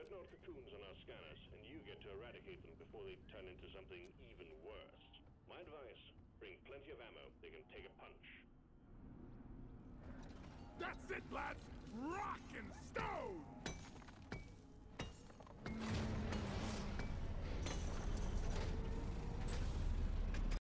dreadnought cocoons on our scanners, and you get to eradicate them before they turn into something even worse. My advice, bring plenty of ammo. They can take a punch. That's it, lads! Rock and stone!